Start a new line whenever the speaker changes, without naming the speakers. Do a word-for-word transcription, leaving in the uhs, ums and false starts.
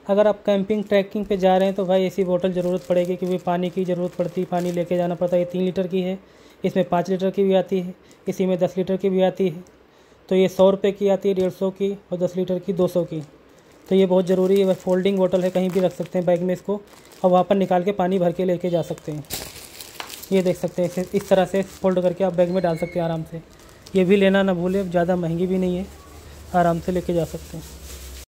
अगर आप camping trekking पे जा रहे हैं तो भाई ऐसी बोतल ज़रूरत पड़ेगी, क्योंकि पानी की ज़रूरत पड़ती है, पानी लेके जाना पड़ता है। ये तीन लीटर की है, इसमें पाँच लीटर की भी आती है, इसी में दस लीटर की भी आती है। तो ये सौ रुपये की आती है, डेढ़ सौ की, और दस लीटर की दो सौ की। तो ये बहुत ज़रूरी है। फोल्डिंग बोतल है, कहीं भी रख सकते हैं बैग में इसको, और वहाँ पर निकाल के पानी भर के लेके जा सकते हैं। ये देख सकते हैं, इसे इस तरह से फोल्ड करके आप बैग में डाल सकते हैं आराम से। ये भी लेना ना भूलें, ज़्यादा महंगी भी नहीं है, आराम से लेके जा सकते हैं।